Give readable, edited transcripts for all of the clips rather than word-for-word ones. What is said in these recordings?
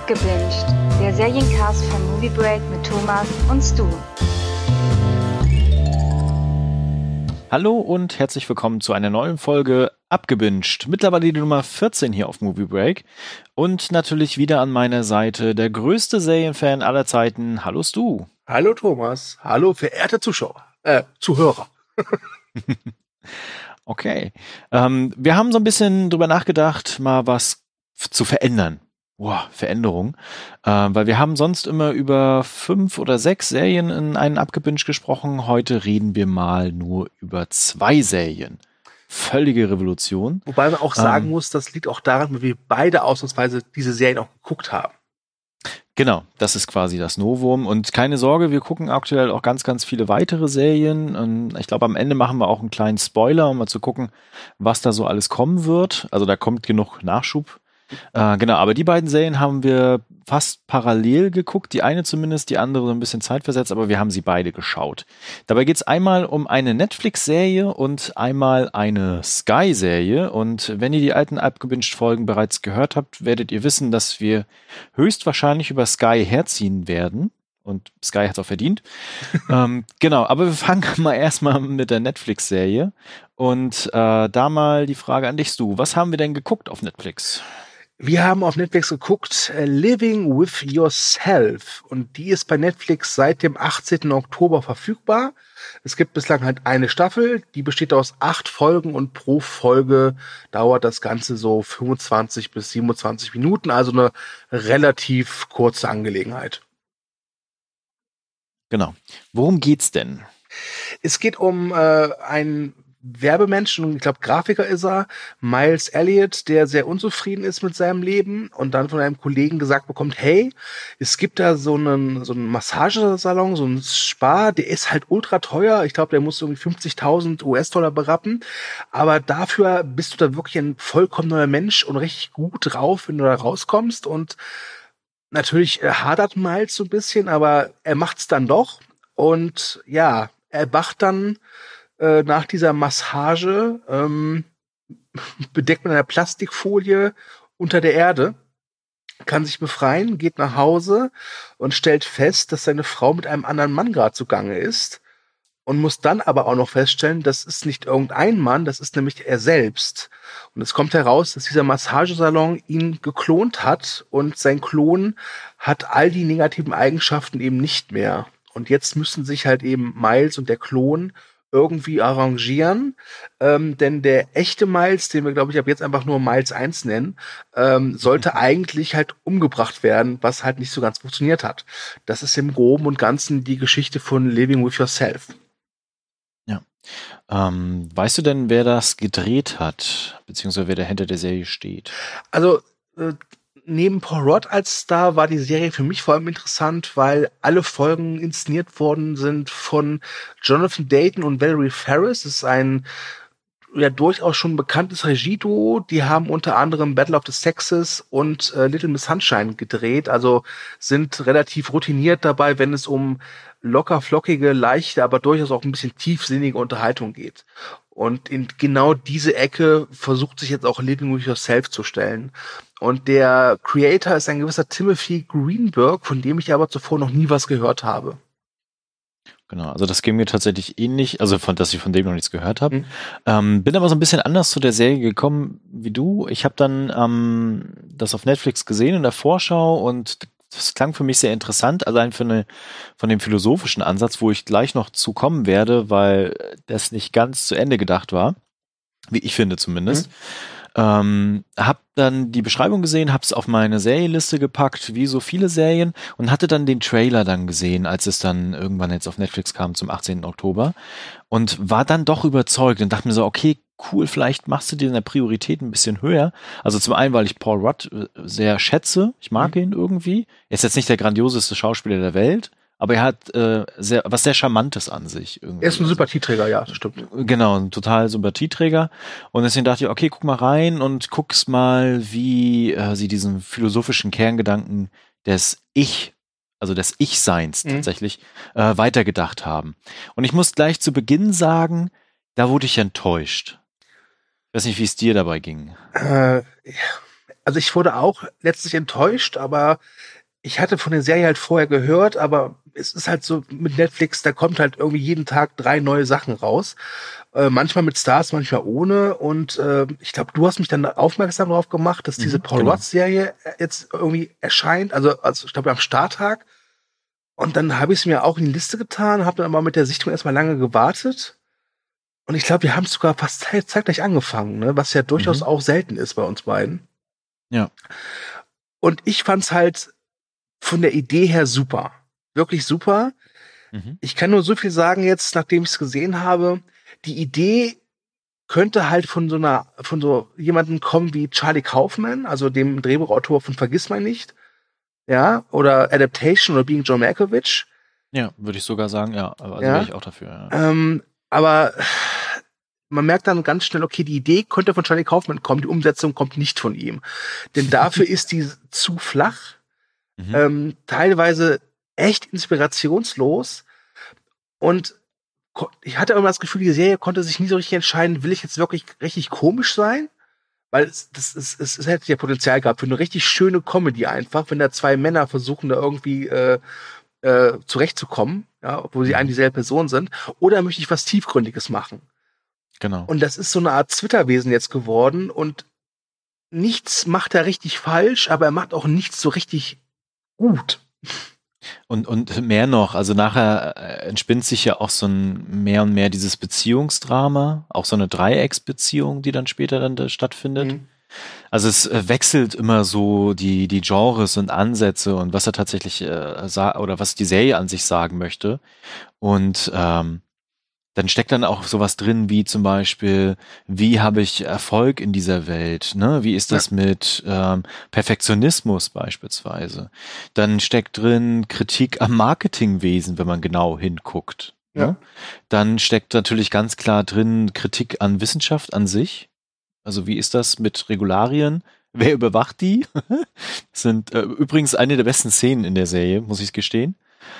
Abgebinged, der Seriencast von Movie Break mit Thomas und Stu. Hallo und herzlich willkommen zu einer neuen Folge Abgebinged. Mittlerweile die Nummer 14 hier auf Movie Break. Und natürlich wieder an meiner Seite der größte Serienfan aller Zeiten. Hallo Stu. Hallo Thomas. Hallo verehrte Zuhörer. Okay. Wir haben so ein bisschen drüber nachgedacht, mal was zu verändern. Wow, Veränderung. Weil wir haben sonst immer über 5 oder 6 Serien in einen Abgebinged gesprochen. Heute reden wir mal nur über 2 Serien. Völlige Revolution. Wobei man auch sagen muss, das liegt auch daran, weil wir beide ausnahmsweise diese Serien auch geguckt haben. Genau, das ist quasi das Novum. Und keine Sorge, wir gucken aktuell auch ganz, ganz viele weitere Serien. Und ich glaube, am Ende machen wir auch einen kleinen Spoiler, um mal zu gucken, was da so alles kommen wird. Also da kommt genug Nachschub. Genau, aber die beiden Serien haben wir fast parallel geguckt. Die eine zumindest, die andere so ein bisschen zeitversetzt, aber wir haben sie beide geschaut. Dabei geht es einmal um eine Netflix-Serie und einmal eine Sky-Serie. Und wenn ihr die alten Abgebinged-Folgen bereits gehört habt, werdet ihr wissen, dass wir höchstwahrscheinlich über Sky herziehen werden. Und Sky hat es auch verdient. Genau, aber wir fangen mal erstmal mit der Netflix-Serie. Und da mal die Frage an dich, Stu. Was haben wir denn geguckt auf Netflix? Wir haben auf Netflix geguckt Living with Yourself und die ist bei Netflix seit dem 18. Oktober verfügbar. Es gibt bislang halt eine Staffel, die besteht aus 8 Folgen und pro Folge dauert das Ganze so 25 bis 27 Minuten, also eine relativ kurze Angelegenheit. Genau. Worum geht's denn? Es geht um einen Werbemenschen, ich glaube Grafiker ist er, Miles Elliott, der sehr unzufrieden ist mit seinem Leben und dann von einem Kollegen gesagt bekommt, hey, es gibt da so einen Massagesalon, so einen Spa, der ist halt ultra teuer, ich glaube, der muss irgendwie 50.000 US-Dollar berappen, aber dafür bist du da wirklich ein vollkommen neuer Mensch und richtig gut drauf, wenn du da rauskommst und natürlich hadert Miles so ein bisschen, aber er macht's dann doch und ja, er wacht dann nach dieser Massage bedeckt mit einer Plastikfolie unter der Erde, kann sich befreien, geht nach Hause und stellt fest, dass seine Frau mit einem anderen Mann gerade zugange ist und muss dann aber auch noch feststellen, das ist nicht irgendein Mann, das ist nämlich er selbst. Und es kommt heraus, dass dieser Massagesalon ihn geklont hat und sein Klon hat all die negativen Eigenschaften eben nicht mehr. Und jetzt müssen sich halt eben Miles und der Klon irgendwie arrangieren, denn der echte Miles, den wir, glaube ich, ab jetzt einfach nur Miles 1 nennen, sollte eigentlich halt umgebracht werden, was halt nicht so ganz funktioniert hat. Das ist im Groben und Ganzen die Geschichte von Living with Yourself. Ja. Weißt du denn, wer das gedreht hat, beziehungsweise wer da hinter der Serie steht? Also, neben Paul Rudd als Star war die Serie für mich vor allem interessant, weil alle Folgen inszeniert worden sind von Jonathan Dayton und Valerie Faris. Das ist ein ja durchaus schon bekanntes Regieduo. Die haben unter anderem Battle of the Sexes und Little Miss Sunshine gedreht, also sind relativ routiniert dabei, wenn es um locker flockige, leichte, aber durchaus auch ein bisschen tiefsinnige Unterhaltung geht. Und in genau diese Ecke versucht sich jetzt auch Living with Yourself zu stellen. Und der Creator ist ein gewisser Timothy Greenberg, von dem ich aber zuvor noch nie was gehört habe. Genau, also das ging mir tatsächlich ähnlich, also dass ich von dem noch nichts gehört habe. Bin aber so ein bisschen anders zu der Serie gekommen wie du. Ich habe dann das auf Netflix gesehen in der Vorschau und das klang für mich sehr interessant, allein von dem philosophischen Ansatz, wo ich gleich noch zu kommen werde, weil das nicht ganz zu Ende gedacht war, wie ich finde zumindest. Hab dann die Beschreibung gesehen, hab's auf meine Serienliste gepackt, wie so viele Serien und hatte dann den Trailer dann gesehen, als es dann irgendwann jetzt auf Netflix kam zum 18. Oktober und war dann doch überzeugt und dachte mir so, okay, cool, vielleicht machst du dir deine Priorität ein bisschen höher. Also zum einen, weil ich Paul Rudd sehr schätze, ich mag ihn irgendwie. Er ist jetzt nicht der grandioseste Schauspieler der Welt, aber er hat was sehr Charmantes an sich. Irgendwie. Er ist ein Sympathieträger, ja, das stimmt. Genau, ein total Sympathieträger. Und deswegen dachte ich, okay, guck mal rein und guck's mal, wie sie diesen philosophischen Kerngedanken des Ich-Seins tatsächlich weitergedacht haben. Und ich muss gleich zu Beginn sagen, da wurde ich enttäuscht. Ich weiß nicht, wie es dir dabei ging. also ich wurde auch letztlich enttäuscht, aber ich hatte von der Serie halt vorher gehört, aber es ist halt so mit Netflix, da kommt halt irgendwie jeden Tag 3 neue Sachen raus. Manchmal mit Stars, manchmal ohne. Und ich glaube, du hast mich dann aufmerksam darauf gemacht, dass diese Paul Rudd-Serie jetzt irgendwie erscheint, also ich glaube am Starttag. Und dann habe ich es mir auch in die Liste getan, habe dann aber mit der Sichtung erstmal lange gewartet. Und ich glaube, wir haben es sogar fast zeitgleich angefangen, ne? Was ja durchaus auch selten ist bei uns beiden. Ja. Und ich fand's halt von der Idee her super. Wirklich super. Ich kann nur so viel sagen jetzt, nachdem ich es gesehen habe. Die Idee könnte halt von so jemandem kommen wie Charlie Kaufman, also dem Drehbuchautor von Vergissmeinnicht. Ja, oder Adaptation oder Being John Malkovich. Ja, würde ich sogar sagen, ja. Also wäre ich auch dafür. Ja. Aber man merkt dann ganz schnell, okay, die Idee könnte von Charlie Kaufman kommen, die Umsetzung kommt nicht von ihm. Denn dafür ist die zu flach, teilweise echt inspirationslos. Und ich hatte immer das Gefühl, die Serie konnte sich nie so richtig entscheiden, will ich jetzt wirklich richtig komisch sein? Weil es hätte ja Potenzial gehabt für eine richtig schöne Comedy einfach, wenn da 2 Männer versuchen, da irgendwie zurechtzukommen, ja, obwohl sie eigentlich dieselbe Person sind. Oder möchte ich was Tiefgründiges machen? Genau. Und das ist so eine Art Twitter-Wesen jetzt geworden und nichts macht er richtig falsch, aber er macht auch nichts so richtig gut. Und mehr noch, also nachher entspinnt sich ja auch so ein mehr und mehr dieses Beziehungsdrama, auch so eine Dreiecksbeziehung, die dann später dann stattfindet. Also es wechselt immer so die Genres und Ansätze und was er tatsächlich oder was die Serie an sich sagen möchte. Und dann steckt dann auch sowas drin, wie zum Beispiel, wie habe ich Erfolg in dieser Welt? Ne? Wie ist das mit Perfektionismus beispielsweise? Dann steckt drin Kritik am Marketingwesen, wenn man genau hinguckt. Ja. Ne? Dann steckt natürlich ganz klar drin Kritik an Wissenschaft an sich. Also wie ist das mit Regularien? Wer überwacht die? Das sind übrigens eine der besten Szenen in der Serie, muss ich gestehen.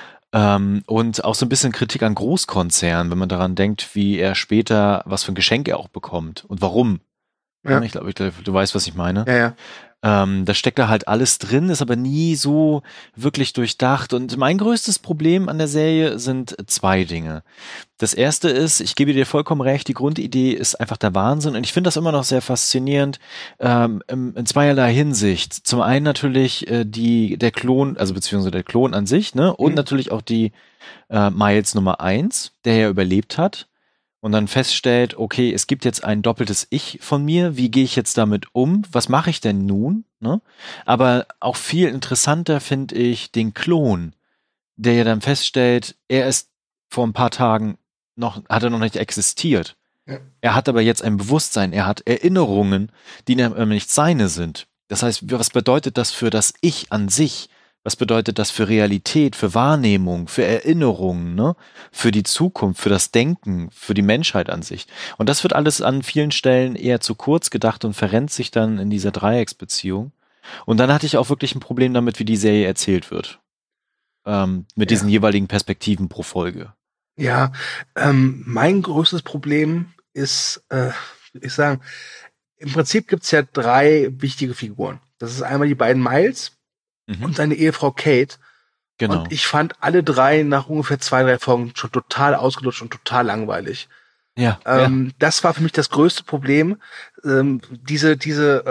Und auch so ein bisschen Kritik an Großkonzernen, wenn man daran denkt, wie er später, was für ein Geschenk er auch bekommt und warum. Ja. Ich glaube, du weißt, was ich meine. Ja. Da steckt da halt alles drin, ist aber nie so wirklich durchdacht. Und mein größtes Problem an der Serie sind 2 Dinge. Das erste ist, ich gebe dir vollkommen recht, die Grundidee ist einfach der Wahnsinn. Und ich finde das immer noch sehr faszinierend in zweierlei Hinsicht. Zum einen natürlich der Klon, also beziehungsweise der Klon an sich, ne? Und natürlich auch die Miles Nummer 1, der ja überlebt hat. Und dann feststellt, okay, es gibt jetzt ein doppeltes Ich von mir, wie gehe ich jetzt damit um? Was mache ich denn nun? Ne? Aber auch viel interessanter finde ich den Klon, der ja dann feststellt, er ist vor ein paar Tagen hat er noch nicht existiert. Ja. Er hat aber jetzt ein Bewusstsein, er hat Erinnerungen, die nicht seine sind. Das heißt, was bedeutet das für das Ich an sich? Was bedeutet das für Realität, für Wahrnehmung, für Erinnerungen, ne? Für die Zukunft, für das Denken, für die Menschheit an sich? Und das wird alles an vielen Stellen eher zu kurz gedacht und verrennt sich dann in dieser Dreiecksbeziehung. Und dann hatte ich auch wirklich ein Problem damit, wie die Serie erzählt wird. Mit diesen jeweiligen Perspektiven pro Folge. Ja, mein größtes Problem ist, ich sagen, im Prinzip gibt's ja 3 wichtige Figuren. Das ist einmal die beiden Miles und seine Ehefrau Kate. Genau. Und ich fand alle 3 nach ungefähr 2, 3 Folgen schon total ausgelutscht und total langweilig. Ja. Das war für mich das größte Problem. Diese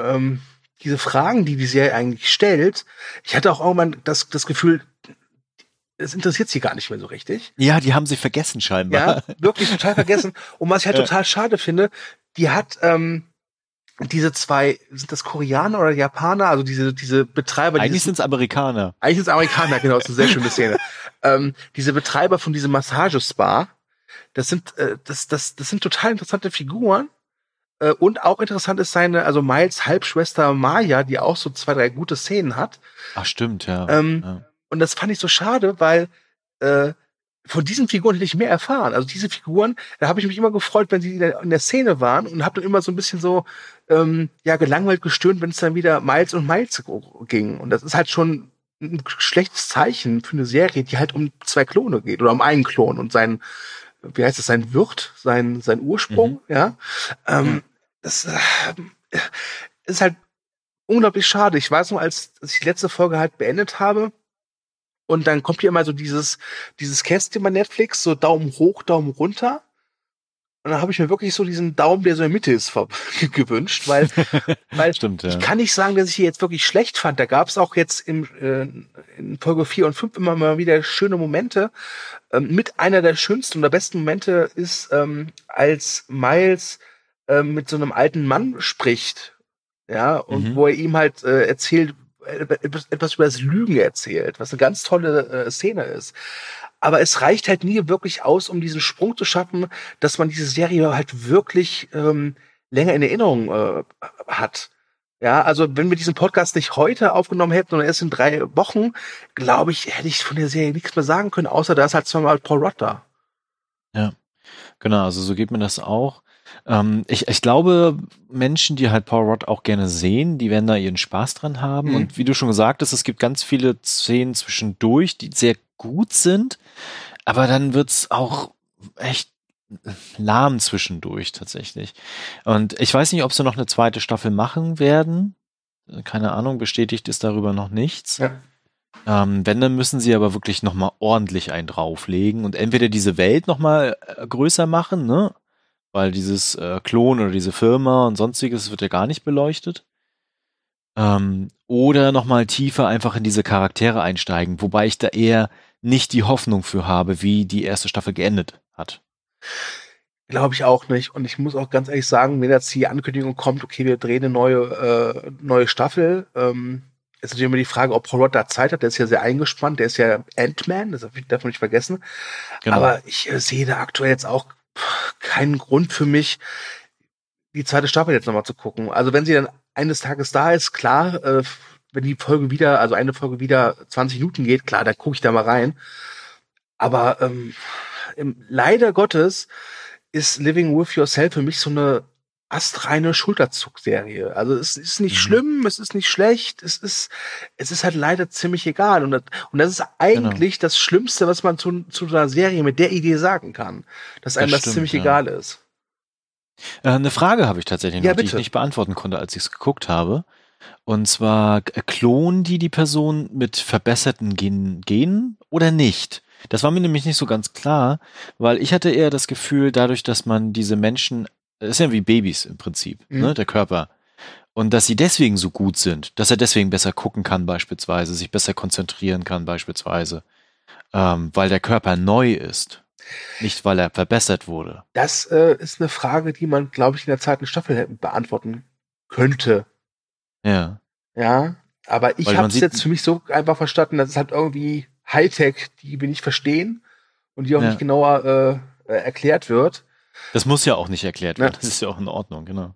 Fragen, die Serie eigentlich stellt, ich hatte auch irgendwann das Gefühl, es interessiert sie gar nicht mehr so richtig. Ja, die haben sie vergessen scheinbar. Ja, wirklich total vergessen. Und was ich halt total schade finde, die hat diese 2, sind das Koreaner oder Japaner? Also diese Betreiber. Eigentlich sind es Amerikaner. Eigentlich sind es Amerikaner, genau, ist eine sehr schöne Szene. Diese Betreiber von diesem Massagespa, das sind total interessante Figuren. Und auch interessant ist also Miles Halbschwester Maya, die auch so 2, 3 gute Szenen hat. Ach, stimmt, ja. Und das fand ich so schade, weil von diesen Figuren hätte ich mehr erfahren. Also diese Figuren, da habe ich mich immer gefreut, wenn sie in der Szene waren und habe dann immer so ein bisschen so gelangweilt gestöhnt, wenn es dann wieder Miles und Miles ging. Und das ist halt schon ein schlechtes Zeichen für eine Serie, die halt um 2 Klone geht oder um einen Klon und sein Wirt, sein Ursprung, ja. Das ist halt unglaublich schade. Ich weiß noch, als ich die letzte Folge halt beendet habe, und dann kommt hier immer so dieses Kästchen bei Netflix, so Daumen hoch, Daumen runter. Und dann habe ich mir wirklich so diesen Daumen, der so in der Mitte ist, gewünscht, weil Stimmt, ja. ich kann nicht sagen, dass ich hier jetzt wirklich schlecht fand. Da gab es auch jetzt in Folge 4 und 5 immer mal wieder schöne Momente. Mit einer der schönsten oder besten Momente ist, als Miles mit so einem alten Mann spricht, ja, und wo er ihm halt erzählt, etwas über das Lügen erzählt, was eine ganz tolle Szene ist. Aber es reicht halt nie wirklich aus, um diesen Sprung zu schaffen, dass man diese Serie halt wirklich länger in Erinnerung hat. Ja, also wenn wir diesen Podcast nicht heute aufgenommen hätten, sondern erst in 3 Wochen, glaube ich, hätte ich von der Serie nichts mehr sagen können, außer da ist halt zweimal Paul Rudd da. Ja, genau, also so geht mir das auch. Ich glaube, Menschen, die halt Paul Rudd auch gerne sehen, die werden da ihren Spaß dran haben. Und wie du schon gesagt hast, es gibt ganz viele Szenen zwischendurch, die sehr gut sind, aber dann wird's auch echt lahm zwischendurch tatsächlich. Und ich weiß nicht, ob sie noch eine zweite Staffel machen werden. Keine Ahnung, bestätigt ist darüber noch nichts. Ja. Wenn, dann müssen sie aber wirklich nochmal ordentlich einen drauflegen und entweder diese Welt nochmal größer machen, ne? Weil dieses Klon oder diese Firma und sonstiges wird ja gar nicht beleuchtet. Oder nochmal tiefer einfach in diese Charaktere einsteigen, wobei ich da eher nicht die Hoffnung für habe, wie die erste Staffel geendet hat. Glaube ich auch nicht. Und ich muss auch ganz ehrlich sagen, wenn jetzt die Ankündigung kommt, okay, wir drehen eine neue Staffel, ist natürlich immer die Frage, ob Paul Rudd da Zeit hat. Der ist ja sehr eingespannt. Der ist ja Ant-Man, das darf man nicht vergessen. Genau. Aber ich sehe da aktuell jetzt auch keinen Grund für mich, die zweite Staffel jetzt nochmal zu gucken. Also wenn sie dann eines Tages da ist, klar, wenn die Folge wieder, also eine Folge wieder 20 Minuten geht, klar, da gucke ich da mal rein. Aber leider Gottes ist Living with Yourself für mich so eine astreine Schulterzugserie. Also es ist nicht schlimm, es ist nicht schlecht, es ist halt leider ziemlich egal. Und das ist eigentlich das Schlimmste, was man zu einer Serie mit der Idee sagen kann. Dass einem das ziemlich egal ist. Eine Frage habe ich tatsächlich noch, die ich nicht beantworten konnte, als ich es geguckt habe. Und zwar, klonen die Person mit verbesserten Genen oder nicht? Das war mir nämlich nicht so ganz klar, weil ich hatte eher das Gefühl, dadurch, dass man diese Menschen, das ist ja wie Babys im Prinzip, ne, der Körper, und dass sie deswegen so gut sind, dass er deswegen besser gucken kann beispielsweise, sich besser konzentrieren kann beispielsweise, weil der Körper neu ist, nicht weil er verbessert wurde. Das ist eine Frage, die man, glaube ich, in der zweiten Staffel beantworten könnte. Ja. Ja, aber ich habe es jetzt für mich so einfach verstanden, dass es halt irgendwie Hightech, die wir nicht verstehen und die auch nicht genauer erklärt wird. Das muss ja auch nicht erklärt werden, das ist ja auch in Ordnung, genau.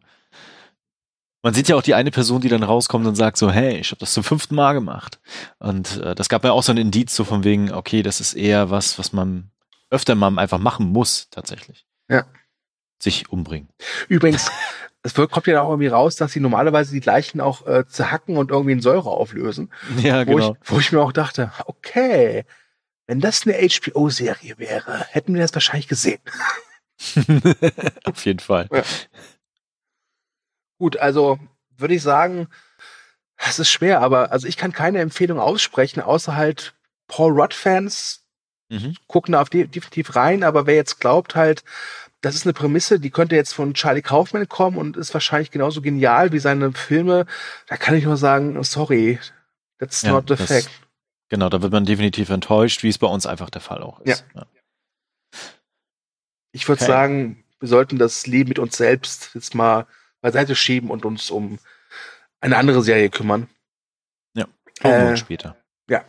Man sieht ja auch die eine Person, die dann rauskommt und sagt so, hey, ich habe das zum 5. Mal gemacht. Und das gab ja auch so ein Indiz so von wegen, okay, das ist eher was man öfter mal einfach machen muss, tatsächlich. Ja. Sich umbringen. Übrigens, es kommt ja auch irgendwie raus, dass sie normalerweise die Leichen auch zerhacken und irgendwie in Säure auflösen. Ja, genau. Wo ich mir auch dachte, okay, wenn das eine HBO-Serie wäre, hätten wir das wahrscheinlich gesehen. Auf jeden Fall. Ja. Gut, also würde ich sagen, es ist schwer, aber also ich kann keine Empfehlung aussprechen, außer halt Paul Rudd-Fans gucken da definitiv rein, aber wer jetzt glaubt halt, das ist eine Prämisse, die könnte jetzt von Charlie Kaufman kommen und ist wahrscheinlich genauso genial wie seine Filme, da kann ich nur sagen, sorry, that's not the fact. Genau, da wird man definitiv enttäuscht, wie es bei uns einfach der Fall auch ist. Ja. Ich würde sagen, wir sollten das Leben mit uns selbst jetzt mal beiseite schieben und uns um eine andere Serie kümmern. Ja, auch später. Ja.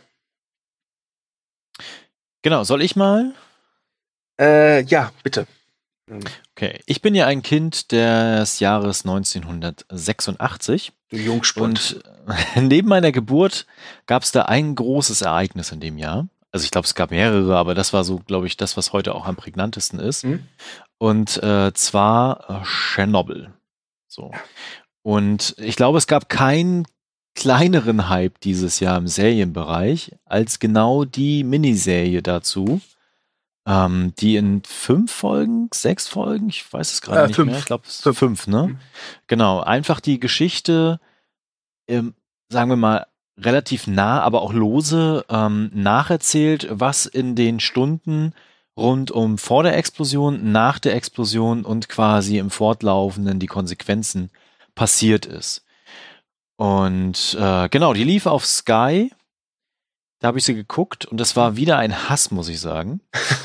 Genau, soll ich mal? Ja, bitte. Okay, ich bin ja ein Kind des Jahres 1986. Du Jungspund. Und neben meiner Geburt gab es da ein großes Ereignis in dem Jahr. Also ich glaube, es gab mehrere, aber das war so, glaube ich, das, was heute auch am prägnantesten ist. Und zwar Tschernobyl. So. Und ich glaube, es gab keinen kleineren Hype dieses Jahr im Serienbereich als genau die Miniserie dazu, die in 5 Folgen, 6 Folgen, ich weiß es gerade nicht mehr, ich glaube 5, ne? Genau, einfach die Geschichte sagen wir mal, relativ nah, aber auch lose nacherzählt, was in den Stunden rund um vor der Explosion, nach der Explosion und quasi im Fortlaufenden die Konsequenzen passiert ist. Und genau, die lief auf Sky. Da habe ich sie geguckt und das war wieder ein Hass, muss ich sagen.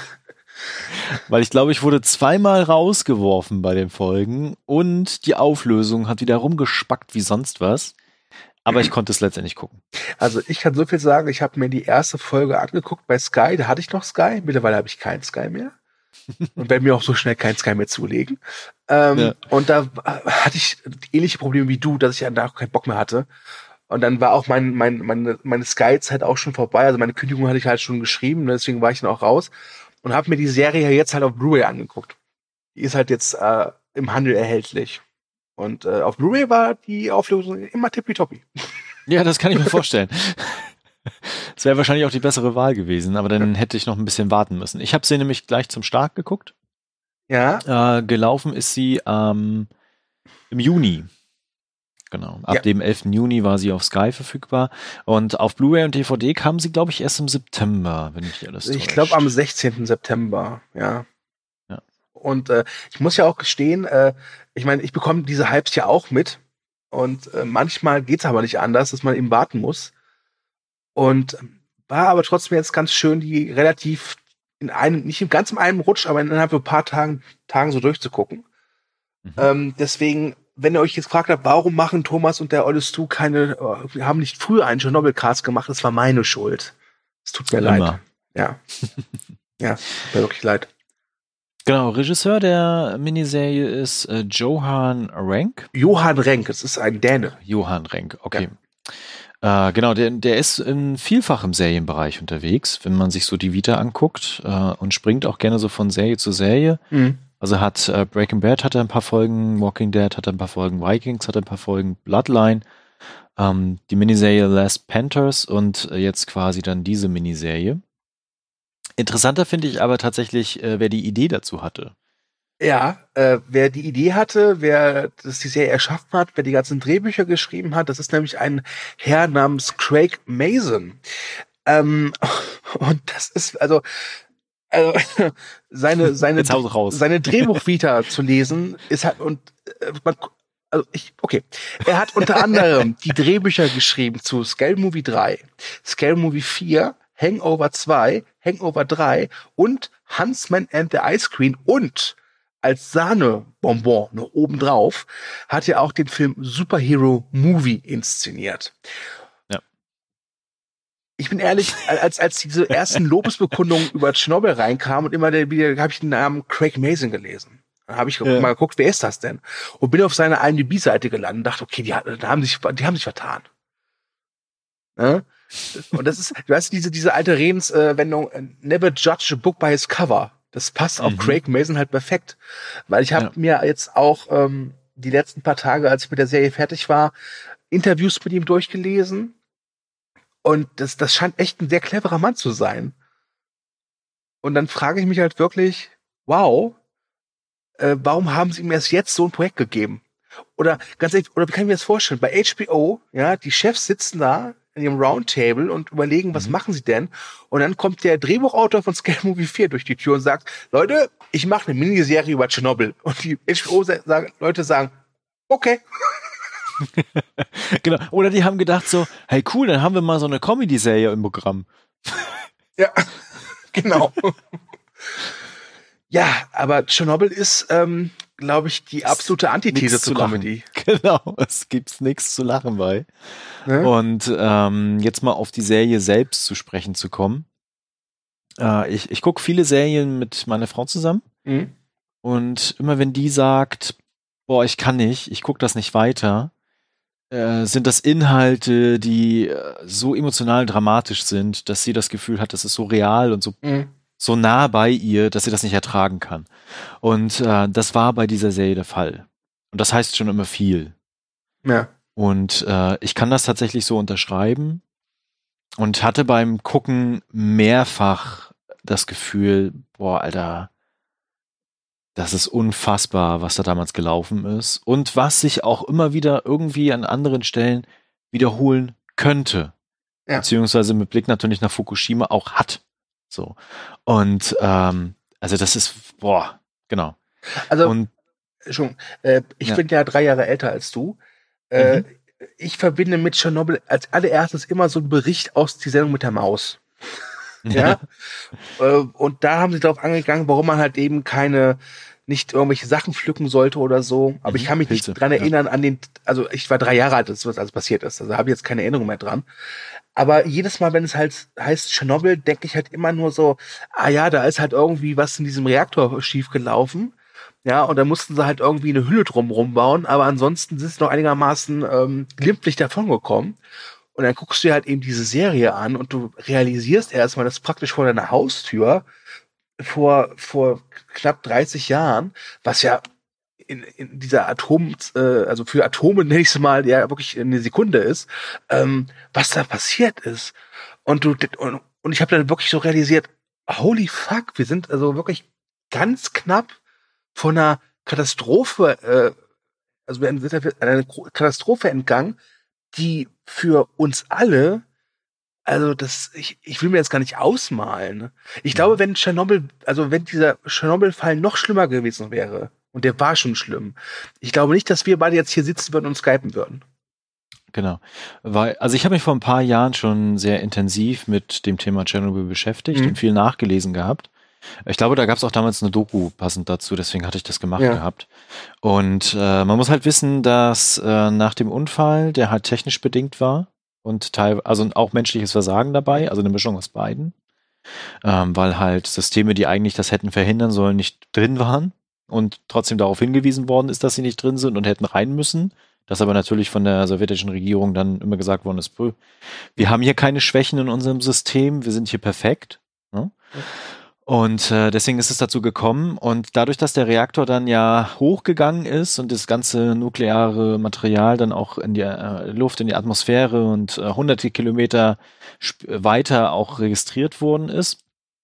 Weil ich glaube, ich wurde zweimal rausgeworfen bei den Folgen und die Auflösung hat wieder rumgespackt wie sonst was. Aber ich konnte es letztendlich gucken. Also ich kann so viel sagen, ich habe mir die erste Folge angeguckt bei Sky, da hatte ich noch Sky, mittlerweile habe ich keinen Sky mehr. Und werde mir auch so schnell keinen Sky mehr zulegen. Ja. Und da hatte ich ähnliche Probleme wie du, dass ich danach keinen Bock mehr hatte. Und dann war auch meine Sky-Zeit auch schon vorbei. Also meine Kündigung hatte ich halt schon geschrieben, deswegen war ich dann auch raus. Und habe mir die Serie jetzt halt auf Blu-ray angeguckt. Die ist halt jetzt im Handel erhältlich. Und auf Blu-ray war die Auflösung immer tippitoppi. Ja, das kann ich mir vorstellen. Das wäre wahrscheinlich auch die bessere Wahl gewesen, aber dann hätte ich noch ein bisschen warten müssen. Ich habe sie nämlich gleich zum Start geguckt. Ja. Gelaufen ist sie im Juni. Genau. Ab dem 11. Juni war sie auf Sky verfügbar. Und auf Blu-ray und DVD kam sie, glaube ich, erst im September, wenn mich alles täuscht. Ich glaube am 16. September, ja. Und ich muss ja auch gestehen, ich meine, ich bekomme diese Hypes ja auch mit. Und manchmal geht's aber nicht anders, dass man eben warten muss. Und war aber trotzdem jetzt ganz schön, die relativ nicht ganz in einem Rutsch, aber innerhalb von ein paar Tagen so durchzugucken. Deswegen, wenn ihr euch jetzt gefragt habt, warum machen Thomas und der Olle Stu wir haben nicht früher einen Chernobyl-Cast gemacht, das war meine Schuld. Es tut mir leid. Ja. Ja, tut mir wirklich leid. Genau, Regisseur der Miniserie ist Johan Renck. Johan Renck, es ist ein Däne. Johan Renck, okay. Ja. Genau, der ist in vielfachem Serienbereich unterwegs, wenn man sich so die Vita anguckt und springt auch gerne so von Serie zu Serie. Mhm. Also hat Breaking Bad hatte ein paar Folgen, Walking Dead hatte ein paar Folgen, Vikings hatte ein paar Folgen, Bloodline, die Miniserie Last Panthers und jetzt quasi dann diese Miniserie. Interessanter finde ich aber tatsächlich, wer die Idee dazu hatte. Ja, wer die Idee hatte, wer das die Serie erschaffen hat, wer die ganzen Drehbücher geschrieben hat, das ist nämlich ein Herr namens Craig Mazin. Und das ist also seine Drehbuchvita zu lesen ist halt er hat unter anderem die Drehbücher geschrieben zu Scary Movie 3, Scary Movie 4, Hangover 2, Hangover 3 und Huntsman and the Ice Queen und als Sahnebonbon noch obendrauf hat er auch den Film Superhero Movie inszeniert. Ja. Ich bin ehrlich, als diese ersten Lobesbekundungen über Tschernobyl reinkamen und immer wieder habe ich den Namen Craig Mazin gelesen. Dann habe ich mal geguckt, wer ist das denn? Und bin auf seine IMDb-Seite gelandet und dachte, okay, die haben sich vertan. Ja? Und das ist, du weißt, diese alte Redenswendung, never judge a book by its cover. Das passt auf Craig Mazin halt perfekt. Weil ich habe mir jetzt auch die letzten paar Tage, als ich mit der Serie fertig war, Interviews mit ihm durchgelesen. Und das scheint echt ein sehr cleverer Mann zu sein. Und dann frage ich mich halt wirklich, wow, warum haben sie ihm erst jetzt so ein Projekt gegeben? Oder ganz ehrlich, oder wie kann ich mir das vorstellen? Bei HBO, ja, die Chefs sitzen da in ihrem Roundtable und überlegen, was machen sie denn? Und dann kommt der Drehbuchautor von Scary Movie 4 durch die Tür und sagt, Leute, ich mache eine Miniserie über Tschernobyl. Und die Leute sagen, okay. Genau. Oder die haben gedacht so, hey cool, dann haben wir mal so eine Comedy-Serie im Programm. Ja, genau. Ja, aber Tschernobyl ist, glaube ich, die absolute Antithese zur Comedy. Genau, es gibt's nichts zu lachen bei. Ja. Und jetzt mal auf die Serie selbst zu sprechen zu kommen. Ich gucke viele Serien mit meiner Frau zusammen. Mhm. Und immer wenn die sagt, boah, ich kann nicht, ich gucke das nicht weiter, sind das Inhalte, die so emotional dramatisch sind, dass sie das Gefühl hat, das ist so real und so nah bei ihr, dass sie das nicht ertragen kann. Und das war bei dieser Serie der Fall. Und das heißt schon immer viel. Ja. Und ich kann das tatsächlich so unterschreiben und hatte beim Gucken mehrfach das Gefühl, boah, Alter, das ist unfassbar, was da damals gelaufen ist. Und was sich auch immer wieder irgendwie an anderen Stellen wiederholen könnte. Ja. Beziehungsweise mit Blick natürlich nach Fukushima auch hat. So. Und also das ist, genau. Also, Und schon, ich bin ja 3 Jahre älter als du. Ich verbinde mit Tschernobyl als allererstes immer so einen Bericht aus die Sendung mit der Maus. Ja. Und da haben sie darauf angegangen, warum man halt eben nicht irgendwelche Sachen pflücken sollte oder so. Aber ich kann mich Pilze, nicht dran erinnern also ich war 3 Jahre alt, als was alles passiert ist. Also habe ich jetzt keine Erinnerung mehr dran. Aber jedes Mal, wenn es halt heißt Tschernobyl, denke ich halt immer nur so, ja, da ist halt irgendwie was in diesem Reaktor schief gelaufen. Ja, und da mussten sie halt irgendwie eine Hülle drumrum bauen, aber ansonsten sind sie noch einigermaßen glimpflich davongekommen. Und dann guckst du dir halt eben diese Serie an und du realisierst erstmal, dass praktisch vor deiner Haustür vor knapp 30 Jahren, was ja in dieser also für Atome nenne ich es mal, ja wirklich eine Sekunde ist, was da passiert ist. Und ich habe dann wirklich so realisiert, holy fuck, wir sind also wirklich ganz knapp von einer Katastrophe, also wir sind einer Katastrophe entgangen, die für uns alle, also ich will mir jetzt gar nicht ausmalen. Ich glaube, wenn dieser Tschernobyl-Fall noch schlimmer gewesen wäre, und der war schon schlimm, ich glaube nicht, dass wir beide jetzt hier sitzen würden und skypen würden. Genau. Also ich habe mich vor ein paar Jahren schon sehr intensiv mit dem Thema Tschernobyl beschäftigt und viel nachgelesen gehabt. Ich glaube, da gab es auch damals eine Doku passend dazu, deswegen hatte ich das gemacht gehabt. Und man muss halt wissen, dass nach dem Unfall, der halt technisch bedingt war und also auch menschliches Versagen dabei, also eine Mischung aus beiden, weil halt Systeme, die eigentlich das hätten verhindern sollen, nicht drin waren und trotzdem darauf hingewiesen worden ist, dass sie nicht drin sind und hätten rein müssen. Das aber natürlich von der sowjetischen Regierung dann immer gesagt worden ist, wir haben hier keine Schwächen in unserem System, wir sind hier perfekt. Ne? Und deswegen ist es dazu gekommen. Und dadurch, dass der Reaktor dann ja hochgegangen ist und das ganze nukleare Material dann auch in die Luft, in die Atmosphäre und hunderte Kilometer weiter auch registriert worden ist,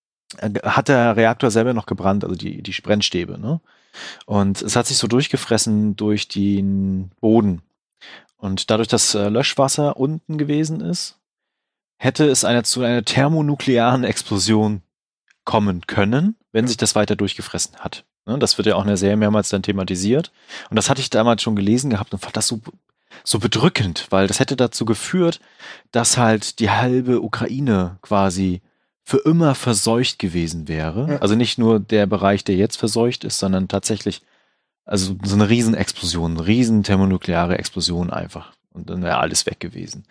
hat der Reaktor selber noch gebrannt, also die Brennstäbe. Ne? Und es hat sich so durchgefressen durch den Boden. Und dadurch, dass Löschwasser unten gewesen ist, hätte es zu einer thermonuklearen Explosion kommen können, wenn sich das weiter durchgefressen hat. Das wird ja auch in der Serie mehrmals dann thematisiert. Und das hatte ich damals schon gelesen gehabt und fand das so bedrückend, weil das hätte dazu geführt, dass halt die halbe Ukraine quasi für immer verseucht gewesen wäre. Ja. Also nicht nur der Bereich, der jetzt verseucht ist, sondern tatsächlich also so eine Riesenexplosion, eine riesen thermonukleare Explosion einfach. Und dann wäre alles weg gewesen.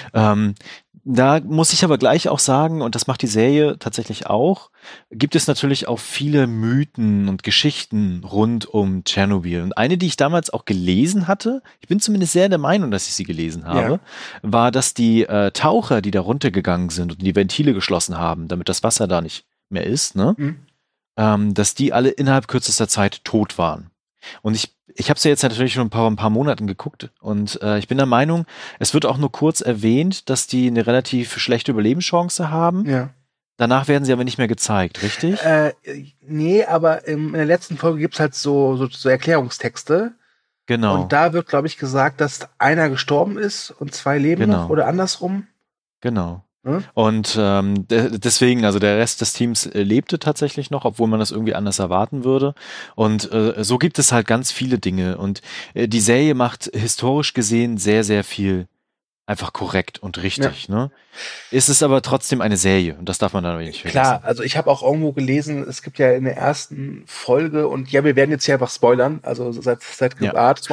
Da muss ich aber gleich auch sagen, und das macht die Serie tatsächlich auch, gibt es natürlich auch viele Mythen und Geschichten rund um Tschernobyl. Und eine, die ich damals auch gelesen hatte, ich bin zumindest sehr der Meinung, dass ich sie gelesen habe, war, dass die Taucher, die da runtergegangen sind und die Ventile geschlossen haben, damit das Wasser da nicht mehr ist, ne, dass die alle innerhalb kürzester Zeit tot waren. Und ich habe es ja jetzt natürlich schon ein paar Monaten geguckt und ich bin der Meinung, es wird auch nur kurz erwähnt, dass die eine relativ schlechte Überlebenschance haben. Ja. Danach werden sie aber nicht mehr gezeigt, richtig? Nee, aber in der letzten Folge gibt's halt so Erklärungstexte. Genau. Und da wird, glaube ich, gesagt, dass einer gestorben ist und 2 leben noch oder andersrum. Genau. Und deswegen, also der Rest des Teams lebte tatsächlich noch, obwohl man das irgendwie anders erwarten würde. Und so gibt es halt ganz viele Dinge. Und die Serie macht historisch gesehen sehr, sehr viel einfach korrekt und richtig. Ne? Es ist aber trotzdem eine Serie und das darf man dann nicht vergessen. Klar, also ich habe auch irgendwo gelesen, es gibt ja in der ersten Folge, und ja, wir werden jetzt hier einfach spoilern, also seit Gebart,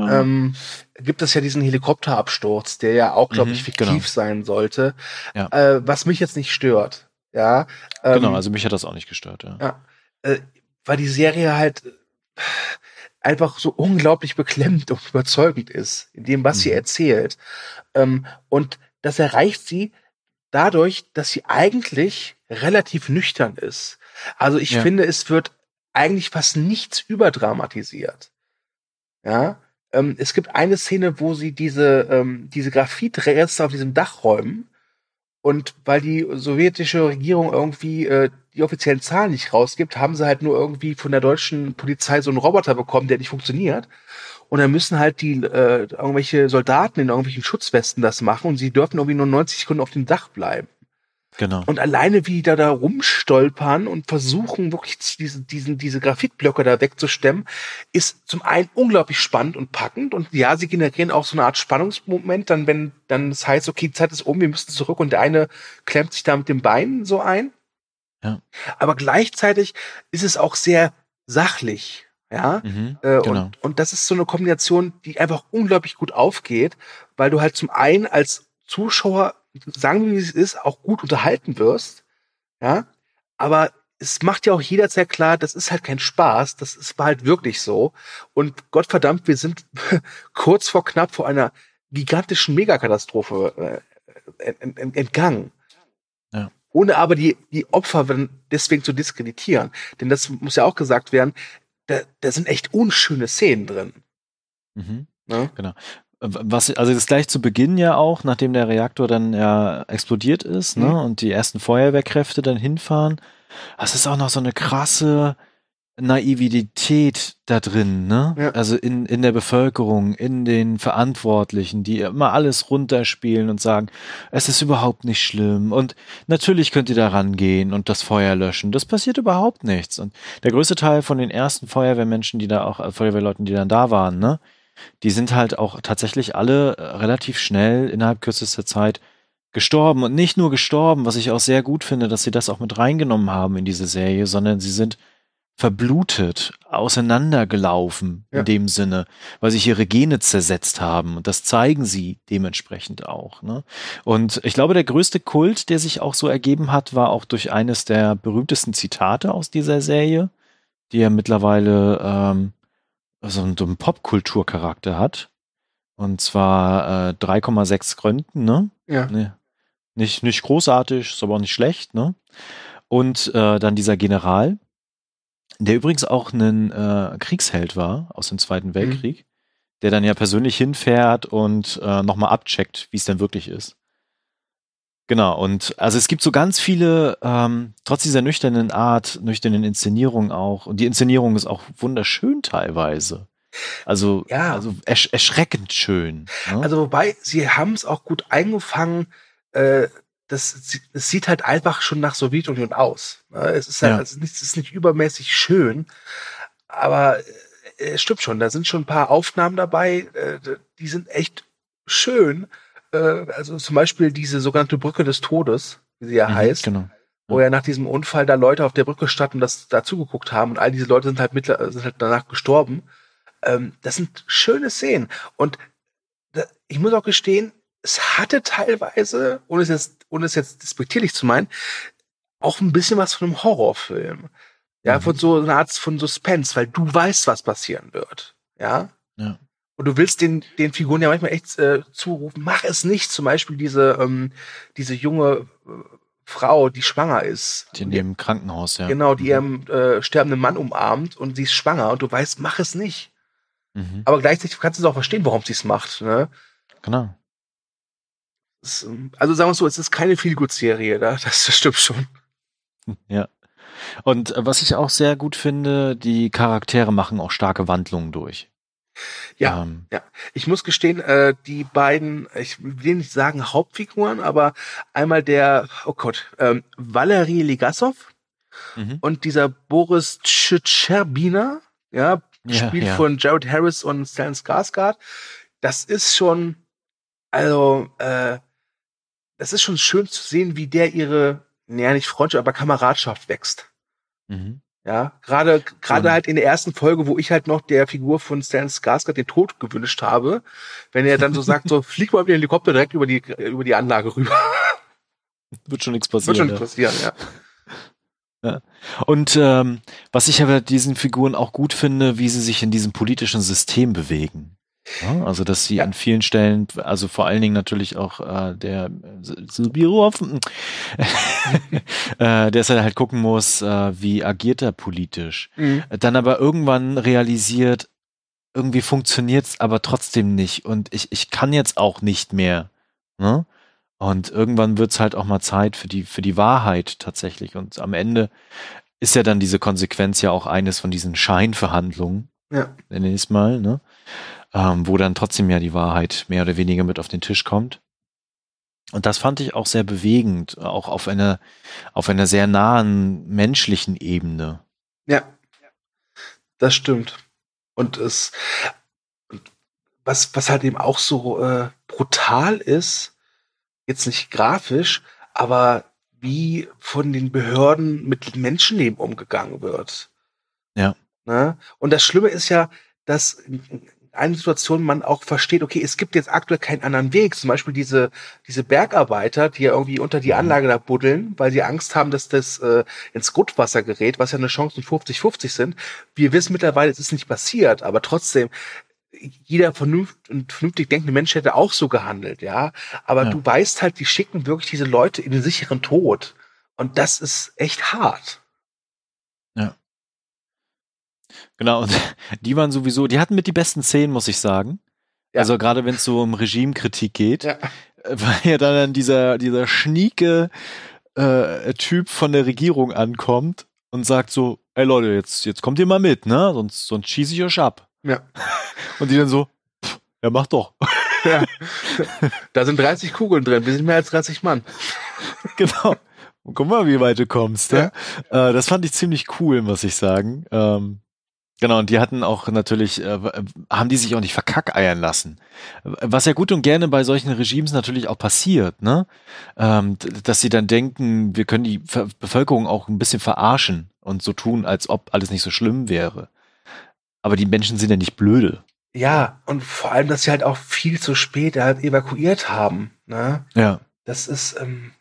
gibt es ja diesen Helikopterabsturz, der ja auch, glaube ich, fiktiv sein sollte, was mich jetzt nicht stört. Ja, genau, also mich hat das auch nicht gestört. Weil die Serie halt einfach so unglaublich beklemmend und überzeugend ist, in dem, was sie erzählt. Und das erreicht sie dadurch, dass sie eigentlich relativ nüchtern ist. Also ich finde, es wird eigentlich fast nichts überdramatisiert. Ja, es gibt eine Szene, wo sie diese Graphitreste auf diesem Dach räumen. Und weil die sowjetische Regierung irgendwie die offiziellen Zahlen nicht rausgibt, haben sie halt nur irgendwie von der deutschen Polizei so einen Roboter bekommen, der nicht funktioniert. und dann müssen halt die irgendwelche Soldaten in irgendwelchen Schutzwesten das machen und sie dürfen irgendwie nur 90 Sekunden auf dem Dach bleiben. Genau. Und alleine wie die da rumstolpern und versuchen wirklich diese Graphitblöcke da wegzustemmen, ist zum einen unglaublich spannend und packend und ja, sie generieren auch so eine Art Spannungsmoment, dann wenn dann es heißt, okay, die Zeit ist um, wir müssen zurück und der eine klemmt sich da mit den Beinen so ein. Ja. Aber gleichzeitig ist es auch sehr sachlich. Ja, genau. und das ist so eine Kombination, die einfach unglaublich gut aufgeht, weil du halt zum einen als Zuschauer, sagen wir, wie es ist, auch gut unterhalten wirst, ja, aber es macht ja auch jederzeit klar, das ist halt kein Spaß, war halt wirklich so und Gottverdammt, wir sind kurz vor knapp vor einer gigantischen Megakatastrophe entgangen. Ja. Ohne aber die Opfer deswegen zu diskreditieren, denn das muss ja auch gesagt werden, da sind echt unschöne Szenen drin. Ja? Genau. Also das gleich zu Beginn ja auch, nachdem der Reaktor dann ja explodiert ist, ne, und die ersten Feuerwehrkräfte dann hinfahren, das ist auch noch so eine krasse Naivität da drin, ne? Ja. Also in der Bevölkerung, in den Verantwortlichen, die immer alles runterspielen und sagen, es ist überhaupt nicht schlimm und natürlich könnt ihr da rangehen und das Feuer löschen. Das passiert überhaupt nichts. Und der größte Teil von den ersten Feuerwehrmenschen, Feuerwehrleuten, die dann da waren, ne, die sind halt auch tatsächlich alle relativ schnell innerhalb kürzester Zeit gestorben. Und nicht nur gestorben, was ich auch sehr gut finde, dass sie das auch mit reingenommen haben in diese Serie, sondern sie sind verblutet, auseinandergelaufen in dem Sinne, weil sich ihre Gene zersetzt haben. Und das zeigen sie dementsprechend auch. Ne? Und ich glaube, der größte Kult, der sich auch so ergeben hat, war auch durch eines der berühmtesten Zitate aus dieser Serie, die ja mittlerweile so einen Popkulturcharakter hat. Und zwar 3,6 Gründen, ne? Ja. Ne, nicht großartig, ist aber auch nicht schlecht, ne? Und dann dieser General, der übrigens auch ein Kriegsheld war aus dem Zweiten Weltkrieg, der dann ja persönlich hinfährt und nochmal abcheckt, wie es denn wirklich ist. Genau, und also es gibt so ganz viele, trotz dieser nüchternen Inszenierung auch, und die Inszenierung ist auch wunderschön teilweise. Also erschreckend schön. Ne? Also wobei, sie haben es auch gut eingefangen, es sieht halt einfach schon nach Sowjetunion aus. Es ist halt, es ist nicht übermäßig schön, aber es stimmt schon, da sind schon ein paar Aufnahmen dabei, die sind echt schön. Also zum Beispiel diese sogenannte Brücke des Todes, wie sie ja heißt, genau. Wo ja nach diesem Unfall da Leute auf der Brücke standen und das dazugeguckt haben und all diese Leute sind halt danach gestorben. Das sind schöne Szenen und ich muss auch gestehen, es hatte teilweise, ohne es jetzt despektierlich zu meinen, auch ein bisschen was von einem Horrorfilm. Ja, von so einer Art von Suspense, weil du weißt, was passieren wird. Ja. Und du willst den Figuren ja manchmal echt zurufen, mach es nicht. Zum Beispiel diese junge Frau, die schwanger ist. Die in dem Krankenhaus, ja. Genau, die ihren sterbenden Mann umarmt und sie ist schwanger und du weißt, mach es nicht. Aber gleichzeitig kannst du auch verstehen, warum sie es macht. Ne? Genau. Also sagen wir es so, es ist keine Feelgood-Serie, das stimmt schon. Ja. Und was ich auch sehr gut finde, die Charaktere machen auch starke Wandlungen durch. Ja. Ich muss gestehen, die beiden, ich will nicht sagen Hauptfiguren, aber einmal Valery Legasov und dieser Boris Tschetscherbina, gespielt von Jared Harris und Stellan Skarsgård. Das ist schon, das ist schon schön zu sehen, wie der ihre, nicht Freundschaft, aber Kameradschaft wächst. Ja, gerade halt in der ersten Folge, wo ich halt noch der Figur von Stellan Skarsgård den Tod gewünscht habe, wenn er dann so sagt, so flieg mal mit dem Helikopter direkt über die Anlage rüber. Wird schon nichts passieren. Wird schon passieren, ja. Ja. Und was ich aber diesen Figuren auch gut finde, wie sie sich in diesem politischen System bewegen. Ja, also dass sie an vielen Stellen, also vor allen Dingen natürlich auch der Subirov, der ist halt gucken muss, wie agiert er politisch. Dann aber irgendwann realisiert, irgendwie funktioniert's aber trotzdem nicht und ich kann jetzt auch nicht mehr. Ne? Und irgendwann wird's halt auch mal Zeit für die Wahrheit tatsächlich. Und am Ende ist ja dann diese Konsequenz ja auch eines von diesen Scheinverhandlungen. Ja. Nenne ich es mal, ne? wo dann trotzdem ja die Wahrheit mehr oder weniger mit auf den Tisch kommt. Und das fand ich auch sehr bewegend, auch auf einer sehr nahen menschlichen Ebene. Ja, das stimmt. Und was halt eben auch so brutal ist, jetzt nicht grafisch, aber wie von den Behörden mit Menschenleben umgegangen wird. Ja. Ne? Und das Schlimme ist ja, dass in einer Situation man auch versteht, okay, es gibt jetzt aktuell keinen anderen Weg. Zum Beispiel diese Bergarbeiter, die ja irgendwie unter die Anlage da buddeln, weil sie Angst haben, dass das ins Grundwasser gerät, was ja eine Chance von 50-50 sind. Wir wissen mittlerweile, es ist nicht passiert, aber trotzdem, jeder vernünftig denkende Mensch hätte auch so gehandelt, ja. Aber du weißt halt, die schicken wirklich diese Leute in den sicheren Tod. Und das ist echt hart. Ja. Genau, und die waren sowieso, die hatten mit die besten Szenen, muss ich sagen. Ja. Also gerade wenn es so um Regimekritik geht, weil ja dann dieser schnieke Typ von der Regierung ankommt und sagt so, ey Leute, jetzt kommt ihr mal mit, ne? Sonst schieße ich euch ab. Ja. Und die dann so, ja, mach doch. Ja. Da sind 30 Kugeln drin, wir sind mehr als 30 Mann. Genau. Und guck mal, wie weit du kommst. Ja. Das fand ich ziemlich cool, muss ich sagen. Genau, und die hatten auch natürlich, haben die sich auch nicht verkackeiern lassen. Was ja gut und gerne bei solchen Regimes natürlich auch passiert, ne? Dass sie dann denken, wir können die Bevölkerung auch ein bisschen verarschen und so tun, als ob alles nicht so schlimm wäre. Aber die Menschen sind ja nicht blöde. Ja, und vor allem, dass sie halt auch viel zu spät halt evakuiert haben, ne? Ja. Das ist,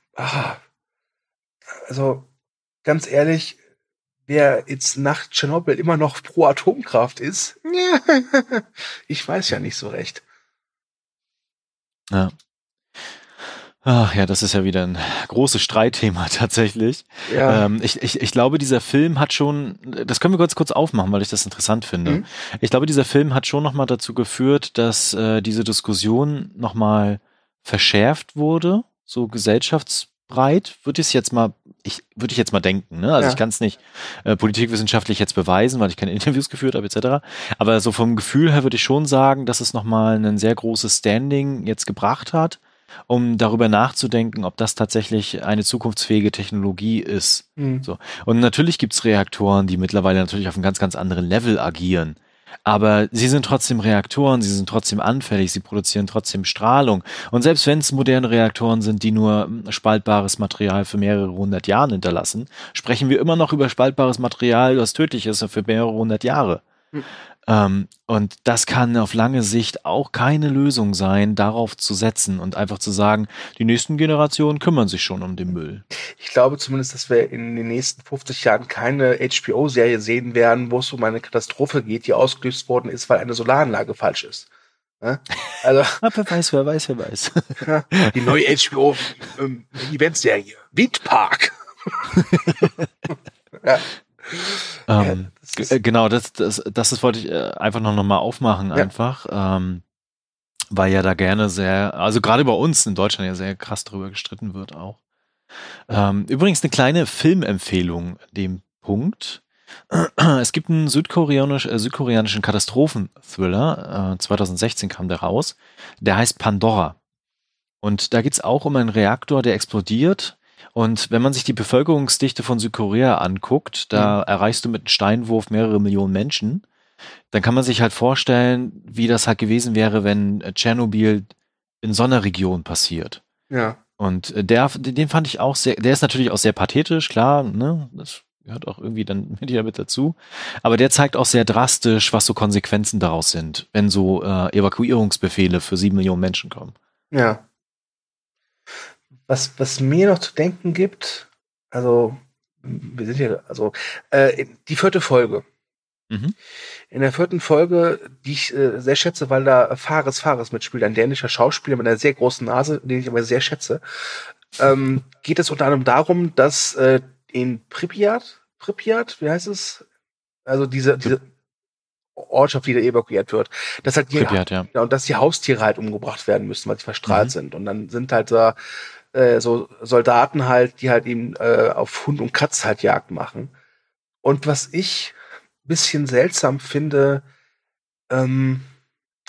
also, ganz ehrlich, wer jetzt nach Tschernobyl immer noch pro Atomkraft ist, ich weiß ja nicht so recht. Ja. Ach ja, das ist ja wieder ein großes Streitthema tatsächlich. Ja. Ich glaube, dieser Film hat schon, das können wir kurz aufmachen, weil ich das interessant finde. Ich glaube, dieser Film hat schon nochmal dazu geführt, dass diese Diskussion nochmal verschärft wurde, so gesellschaftsbreit, würde ich jetzt mal denken. Ne? Also ich kann es nicht politikwissenschaftlich jetzt beweisen, weil ich keine Interviews geführt habe etc. Aber so vom Gefühl her würde ich schon sagen, dass es nochmal ein sehr großes Standing jetzt gebracht hat, um darüber nachzudenken, ob das tatsächlich eine zukunftsfähige Technologie ist. So. Und natürlich gibt's Reaktoren, die mittlerweile natürlich auf einem ganz, ganz anderen Level agieren. Aber sie sind trotzdem Reaktoren, sie sind trotzdem anfällig, sie produzieren trotzdem Strahlung. Und selbst wenn es moderne Reaktoren sind, die nur spaltbares Material für mehrere hundert Jahre hinterlassen, sprechen wir immer noch über spaltbares Material, das tödlich ist für mehrere hundert Jahre. Und das kann auf lange Sicht auch keine Lösung sein, darauf zu setzen und einfach zu sagen, die nächsten Generationen kümmern sich schon um den Müll. Ich glaube zumindest, dass wir in den nächsten 50 Jahren keine HBO-Serie sehen werden, wo es um eine Katastrophe geht, die ausgelöst worden ist, weil eine Solaranlage falsch ist. Ja? Also, wer weiß. Die neue HBO-Eventserie, Windpark. Ja. Genau, das wollte ich einfach noch mal aufmachen, einfach, weil ja da gerne sehr, also gerade bei uns in Deutschland ja sehr krass drüber gestritten wird auch. Übrigens eine kleine Filmempfehlung an dem Punkt. Es gibt einen südkoreanischen Katastrophenthriller, 2016 kam der raus, der heißt Pandora. Und da geht's auch um einen Reaktor, der explodiert. Und wenn man sich die Bevölkerungsdichte von Südkorea anguckt, da erreichst du mit einem Steinwurf mehrere Millionen Menschen, dann kann man sich halt vorstellen, wie das halt gewesen wäre, wenn Tschernobyl in so einer Region passiert. Ja. Und den fand ich auch der ist natürlich auch sehr pathetisch, klar, ne, das gehört auch irgendwie dann mit dazu. Aber der zeigt auch sehr drastisch, was so Konsequenzen daraus sind, wenn so Evakuierungsbefehle für 7 Millionen Menschen kommen. Ja. Was mir noch zu denken gibt, also wir sind hier, also die 4. Folge. In der 4. Folge, die ich sehr schätze, weil da Fares mitspielt, ein dänischer Schauspieler mit einer sehr großen Nase, den ich aber sehr schätze, geht es unter anderem darum, dass in Pripyat, wie heißt es? Also diese Ortschaft, die da evakuiert wird, dass halt und dass die Haustiere halt umgebracht werden müssen, weil sie verstrahlt sind. Und dann sind halt da so Soldaten halt, die halt eben auf Hund und Katz halt Jagd machen. Und was ich ein bisschen seltsam finde,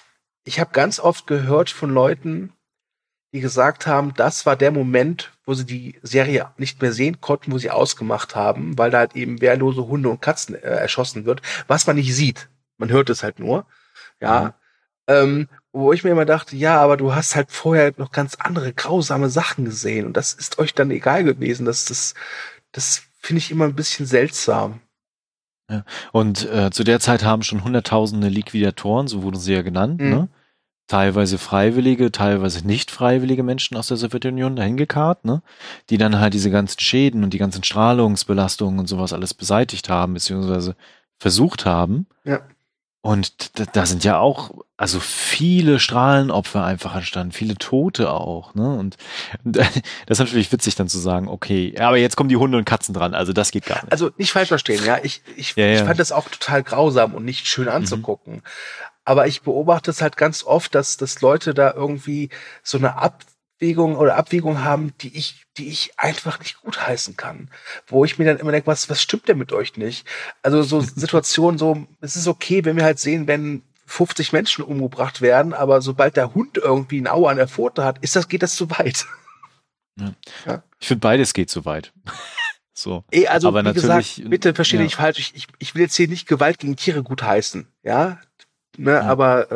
ich habe ganz oft gehört von Leuten, die gesagt haben, das war der Moment, wo sie die Serie nicht mehr sehen konnten, wo sie ausgemacht haben, weil da halt eben wehrlose Hunde und Katzen erschossen wird, was man nicht sieht. Man hört es halt nur. Ja. Wo ich mir immer dachte, ja, aber du hast halt vorher noch ganz andere grausame Sachen gesehen und das ist euch dann egal gewesen. Das finde ich immer ein bisschen seltsam. Ja. Und zu der Zeit haben schon Hunderttausende Liquidatoren, so wurden sie ja genannt, ne? Teilweise freiwillige, teilweise nicht freiwillige Menschen aus der Sowjetunion dahin gekarrt, ne? Die dann halt diese ganzen Schäden und die ganzen Strahlungsbelastungen und sowas alles beseitigt haben, beziehungsweise versucht haben. Ja. Und da sind ja auch, also viele Strahlenopfer einfach entstanden, viele Tote auch, ne? Und das ist natürlich witzig dann zu sagen, okay, aber jetzt kommen die Hunde und Katzen dran, also das geht gar nicht. Also nicht falsch verstehen, ja. Ich fand das auch total grausam und nicht schön anzugucken. Aber ich beobachte es halt ganz oft, dass Leute da irgendwie so eine Abwägung haben, die ich einfach nicht gutheißen kann. Wo ich mir dann immer denke, was stimmt denn mit euch nicht? Also so Situationen, so, es ist okay, wenn wir halt sehen, wenn 50 Menschen umgebracht werden, aber sobald der Hund irgendwie ein Auge an der Pfote hat, geht das zu weit. Ja. Ich finde, beides geht zu weit. So. Also, aber wie gesagt, bitte verstehe dich falsch. Ich will jetzt hier nicht Gewalt gegen Tiere gutheißen, ja? Ne, aber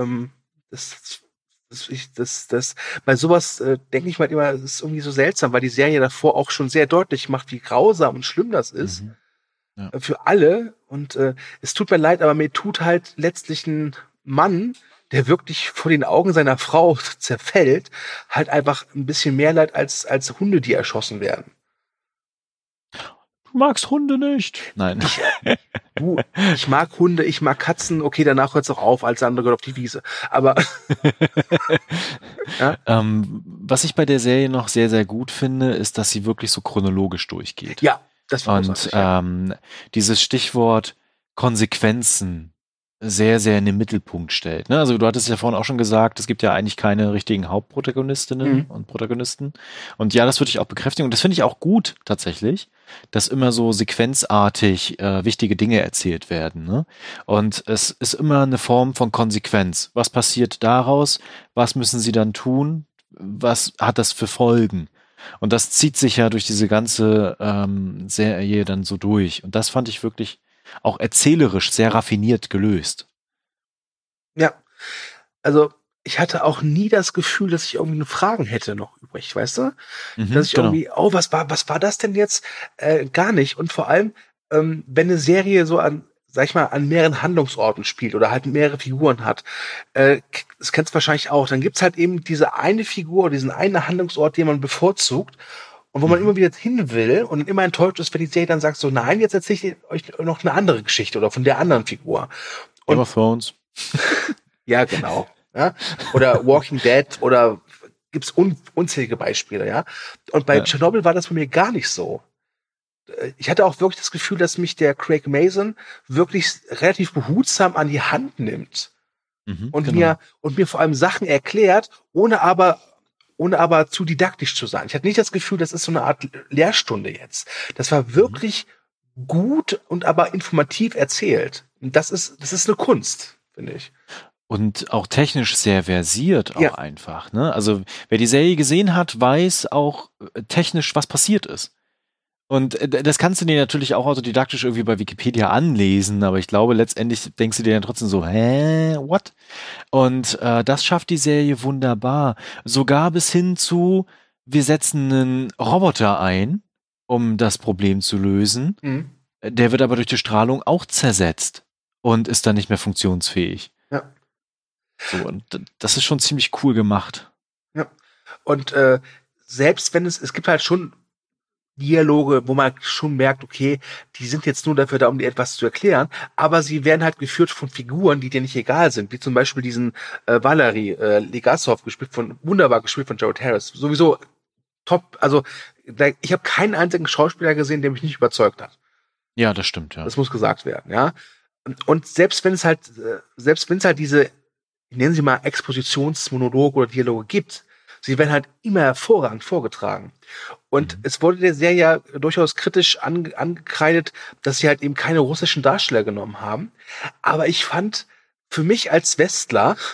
bei sowas denke ich mal immer, es ist irgendwie so seltsam, weil die Serie davor auch schon sehr deutlich macht, wie grausam und schlimm das ist für alle. Und es tut mir leid, aber mir tut halt letztlich ein Mann, der wirklich vor den Augen seiner Frau zerfällt, halt einfach ein bisschen mehr leid als Hunde, die erschossen werden. Du magst Hunde nicht. Nein. Ich mag Hunde, ich mag Katzen. Okay, danach hört es auch auf, als andere gehört auf die Wiese. Aber ja? Was ich bei der Serie noch sehr, sehr gut finde, ist, dass sie wirklich so chronologisch durchgeht. Ja, das war großartig. Und dieses Stichwort Konsequenzen sehr, sehr in den Mittelpunkt stellt. Ne? Also du hattest ja vorhin auch schon gesagt, es gibt ja eigentlich keine richtigen Hauptprotagonistinnen und Protagonisten. Und ja, das würde ich auch bekräftigen. Und das finde ich auch gut tatsächlich, dass immer so sequenzartig wichtige Dinge erzählt werden. Ne? Und es ist immer eine Form von Konsequenz. Was passiert daraus? Was müssen sie dann tun? Was hat das für Folgen? Und das zieht sich ja durch diese ganze Serie dann so durch. Und das fand ich wirklich auch erzählerisch sehr raffiniert gelöst. Ja, also ich hatte auch nie das Gefühl, dass ich irgendwie eine Fragen hätte noch übrig, weißt du? Dass ich irgendwie, was war das denn jetzt? Gar nicht. Und vor allem, wenn eine Serie so an mehreren Handlungsorten spielt oder halt mehrere Figuren hat, das kennst du wahrscheinlich auch, dann gibt's halt eben diese eine Figur, diesen einen Handlungsort, den man bevorzugt und wo man immer wieder hin will und immer enttäuscht ist, wenn die Serie dann sagt so, nein, jetzt erzähle ich euch noch eine andere Geschichte oder von der anderen Figur. Game of Thrones. Ja, genau. Ja? Oder Walking Dead oder gibt's unzählige Beispiele, ja. Und bei Tschernobyl war das bei mir gar nicht so. Ich hatte auch wirklich das Gefühl, dass mich der Craig Mazin wirklich relativ behutsam an die Hand nimmt und mir vor allem Sachen erklärt, ohne aber zu didaktisch zu sein. Ich hatte nicht das Gefühl, das ist so eine Art Lehrstunde jetzt. Das war wirklich gut und aber informativ erzählt. Und das ist eine Kunst, finde ich. Und auch technisch sehr versiert auch einfach. Ne? Also wer die Serie gesehen hat, weiß auch technisch, was passiert ist. Und das kannst du dir natürlich auch autodidaktisch irgendwie bei Wikipedia anlesen, aber ich glaube, letztendlich denkst du dir dann trotzdem so, what? Und das schafft die Serie wunderbar. Sogar bis hin zu, wir setzen einen Roboter ein, um das Problem zu lösen. Der wird aber durch die Strahlung auch zersetzt und ist dann nicht mehr funktionsfähig. Ja. So, und das ist schon ziemlich cool gemacht. Ja. Und selbst wenn es gibt halt schon Dialoge, wo man schon merkt, okay, die sind jetzt nur dafür da, um dir etwas zu erklären, aber sie werden halt geführt von Figuren, die dir nicht egal sind, wie zum Beispiel diesen Valery Legasov, wunderbar gespielt von Jared Harris. Sowieso top, also ich habe keinen einzigen Schauspieler gesehen, der mich nicht überzeugt hat. Ja, das stimmt, ja. Das muss gesagt werden, ja. Und selbst wenn es halt diese, nennen Sie mal Expositionsmonologe oder Dialoge gibt, sie werden halt immer hervorragend vorgetragen. Und es wurde der Serie ja durchaus kritisch angekreidet, dass sie halt eben keine russischen Darsteller genommen haben. Aber ich fand, für mich als Westler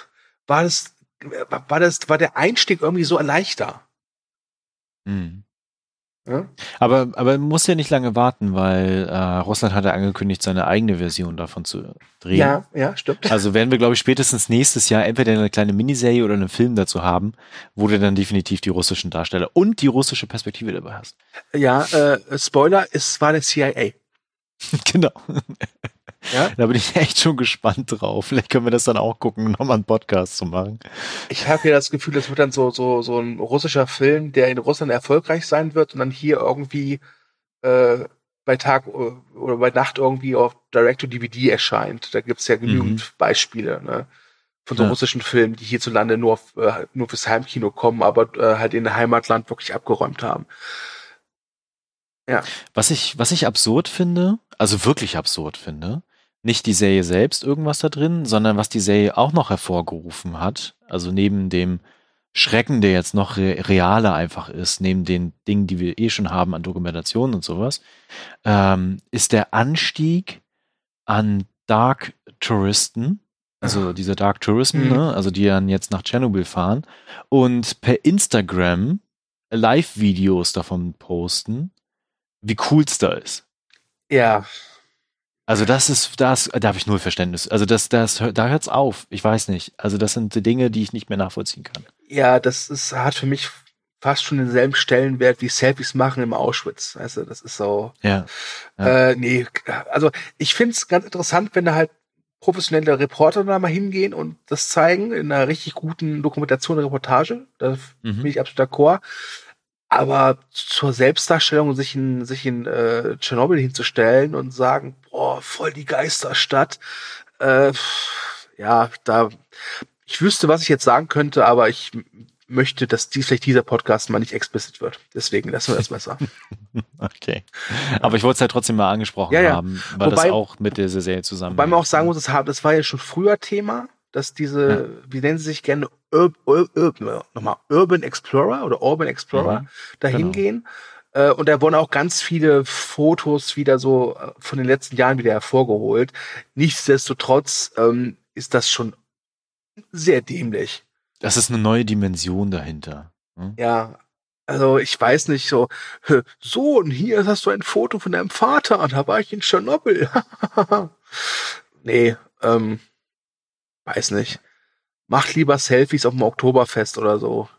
war der Einstieg irgendwie so leichter. Mhm. Ja? Aber man muss ja nicht lange warten, weil Russland hat ja angekündigt, seine eigene Version davon zu drehen. Ja, stimmt. Also werden wir, glaube ich, spätestens nächstes Jahr entweder eine kleine Miniserie oder einen Film dazu haben, wo du dann definitiv die russischen Darsteller und die russische Perspektive dabei hast. Ja, Spoiler, es war der CIA. Genau. Ja? Da bin ich echt schon gespannt drauf. Vielleicht können wir das dann auch gucken, nochmal einen Podcast zu machen. Ich habe hier das Gefühl, das wird dann so ein russischer Film, der in Russland erfolgreich sein wird und dann hier irgendwie bei Tag oder bei Nacht irgendwie auf Direct-to-DVD erscheint. Da gibt's ja genügend Beispiele, ne, von so russischen Filmen, die hierzulande nur fürs Heimkino kommen, aber halt in der Heimatland wirklich abgeräumt haben. Ja. Was ich absurd finde, also wirklich absurd finde, nicht die Serie selbst irgendwas da drin, sondern was die Serie auch noch hervorgerufen hat, also neben dem Schrecken, der jetzt noch realer einfach ist, neben den Dingen, die wir eh schon haben an Dokumentationen und sowas, ist der Anstieg an Dark Touristen, also diese Dark Tourism, ne? Also die dann jetzt nach Tschernobyl fahren und per Instagram Live-Videos davon posten, wie cool's da ist. Ja. Also da habe ich null Verständnis. Also da hört's auf. Ich weiß nicht. Also das sind die Dinge, die ich nicht mehr nachvollziehen kann. Ja, hat für mich fast schon denselben Stellenwert wie Selfies machen im Auschwitz. Also das ist so. Ja. Nee, also ich find's ganz interessant, wenn da halt professionelle Reporter da mal hingehen und das zeigen in einer richtig guten Dokumentation, Reportage. Da bin ich absolut d'accord. Aber zur Selbstdarstellung, sich in Tschernobyl hinzustellen und sagen, boah, voll die Geisterstadt. Ich wüsste, was ich jetzt sagen könnte, aber ich möchte, dass vielleicht dieser Podcast mal nicht explicit wird. Deswegen lassen wir das besser. Okay. Aber ich wollte es halt trotzdem mal angesprochen haben, weil das auch mit dieser Serie zusammen. Wobei man auch sagen muss, das war ja schon früher Thema, dass wie nennen sie sich gerne, Urban Explorer oder Urban Explorer dahin gehen. Und da wurden auch ganz viele Fotos wieder so von den letzten Jahren wieder hervorgeholt. Nichtsdestotrotz ist das schon sehr dämlich. Das ist eine neue Dimension dahinter. Hm? Ja, also ich weiß nicht, so, Sohn, hier hast du ein Foto von deinem Vater, da war ich in Tschernobyl. Nee, weiß nicht. Macht lieber Selfies auf dem Oktoberfest oder so.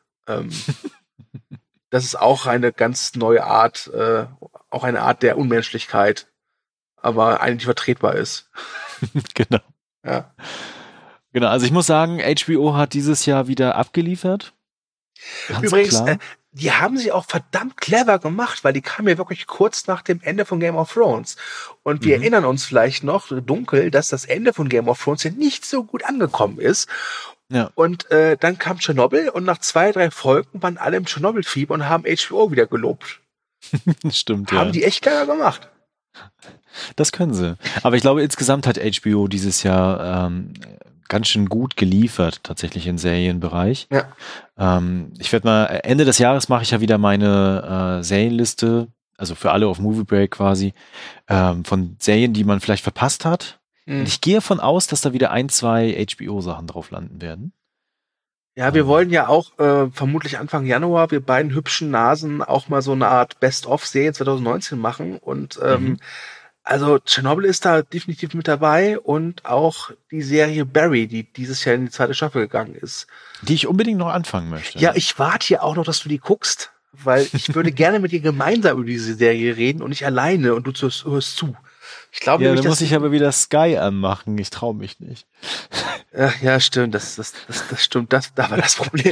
Das ist auch eine ganz neue Art, auch eine Art der Unmenschlichkeit, aber eine, die vertretbar ist. Genau. Ja. Genau, also ich muss sagen, HBO hat dieses Jahr wieder abgeliefert. Ganz Übrigens, klar. Die haben sich auch verdammt clever gemacht, weil die kamen ja wirklich kurz nach dem Ende von Game of Thrones. Und wir erinnern uns vielleicht noch dunkel, dass das Ende von Game of Thrones ja nicht so gut angekommen ist. Ja. Und dann kam Tschernobyl und nach 2, 3 Folgen waren alle im Tschernobyl-Fieber und haben HBO wieder gelobt. Stimmt, Haben die echt clever gemacht. Das können sie. Aber ich glaube, insgesamt hat HBO dieses Jahr ganz schön gut geliefert, tatsächlich im Serienbereich. Ja. Ich werde mal, Ende des Jahres mache ich ja wieder meine Serienliste, also für alle auf Movie Break quasi, von Serien, die man vielleicht verpasst hat. Und ich gehe davon aus, dass da wieder 1, 2 HBO-Sachen drauf landen werden. Ja, wir wollen ja auch vermutlich Anfang Januar, wir beiden hübschen Nasen, auch mal so eine Art Best-of-Serie 2019 machen. Und also Tschernobyl ist da definitiv mit dabei und auch die Serie Barry, die dieses Jahr in die 2. Staffel gegangen ist. Die ich unbedingt noch anfangen möchte. Ja, ich warte ja auch noch, dass du die guckst, weil ich würde gerne mit dir gemeinsam über diese Serie reden und nicht alleine und du hörst zu. Ich glaube, ja, dann muss ich aber wieder Sky anmachen. Ich traue mich nicht. Ja, stimmt. Das stimmt. Da war das Problem.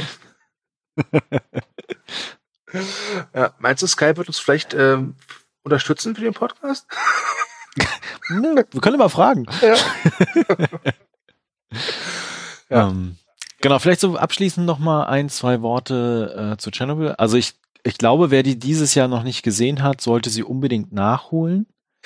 Ja, meinst du, Sky wird uns vielleicht unterstützen für den Podcast? Ne, wir können mal fragen. Ja. Genau, vielleicht so abschließend noch mal 1, 2 Worte zu Tschernobyl. Also ich glaube, wer die dieses Jahr noch nicht gesehen hat, sollte sie unbedingt nachholen.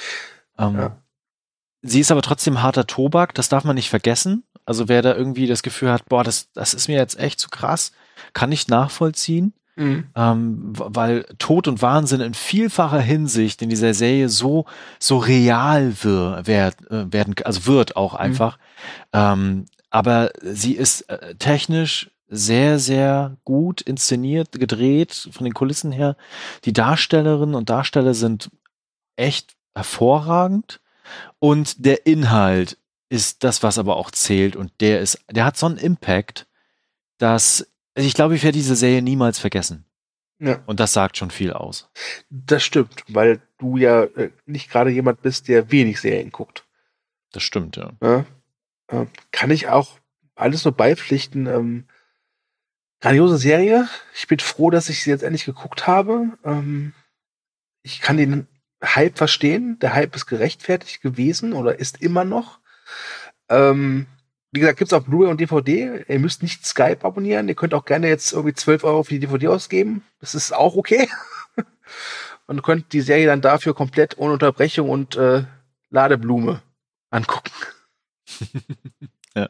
Sie ist aber trotzdem harter Tobak, das darf man nicht vergessen. Also wer da irgendwie das Gefühl hat, boah, das ist mir jetzt echt zu krass, kann nicht nachvollziehen. Weil Tod und Wahnsinn in vielfacher Hinsicht in dieser Serie so real wird auch einfach. aber sie ist technisch sehr, sehr gut inszeniert, gedreht, von den Kulissen her. Die Darstellerinnen und Darsteller sind echt hervorragend. Und der Inhalt ist das, was aber auch zählt. Und der hat so einen Impact, dass, also ich glaube, ich werde diese Serie niemals vergessen. Ja. Und das sagt schon viel aus. Das stimmt, weil du ja nicht gerade jemand bist, der wenig Serien guckt. Das stimmt, ja. Kann ich auch alles nur beipflichten. Grandiose Serie. Ich bin froh, dass ich sie jetzt endlich geguckt habe. Ich kann den Hype verstehen. Der Hype ist gerechtfertigt gewesen oder ist immer noch. Wie gesagt, gibt's auf Blu-ray und DVD. Ihr müsst nicht Skype abonnieren. Ihr könnt auch gerne jetzt irgendwie 12 € für die DVD ausgeben. Das ist auch okay. Und könnt die Serie dann dafür komplett ohne Unterbrechung und Ladeblume angucken. Ja.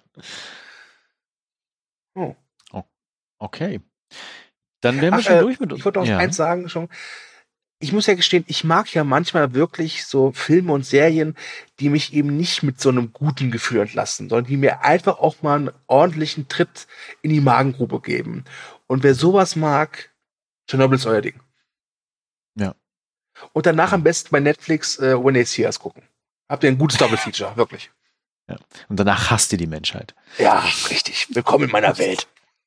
Oh. Okay. Dann wären wir schon durch mit uns. Ich wollte noch eins sagen schon. Ich muss ja gestehen, ich mag ja manchmal wirklich so Filme und Serien, die mich eben nicht mit so einem guten Gefühl entlassen, sondern die mir einfach auch mal einen ordentlichen Tritt in die Magengrube geben. Und wer sowas mag, Chernobyl ist euer Ding. Ja. Und danach am besten bei Netflix When They See Us gucken. Habt ihr ein gutes Double-Feature, wirklich. Ja. Und danach hasst ihr die Menschheit. Ja, richtig. Willkommen in meiner Welt.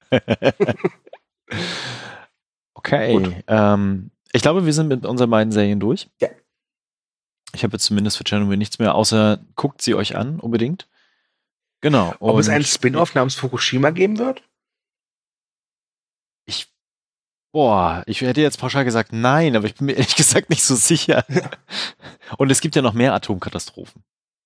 Okay. Ich glaube, wir sind mit unseren beiden Serien durch. Ja. Ich habe jetzt zumindest für Chernobyl nichts mehr, außer guckt sie euch an, unbedingt. Genau. Ob es einen Spin-off namens Fukushima geben wird? Ich hätte jetzt pauschal gesagt nein, aber ich bin mir ehrlich gesagt nicht so sicher. Ja. Und es gibt ja noch mehr Atomkatastrophen.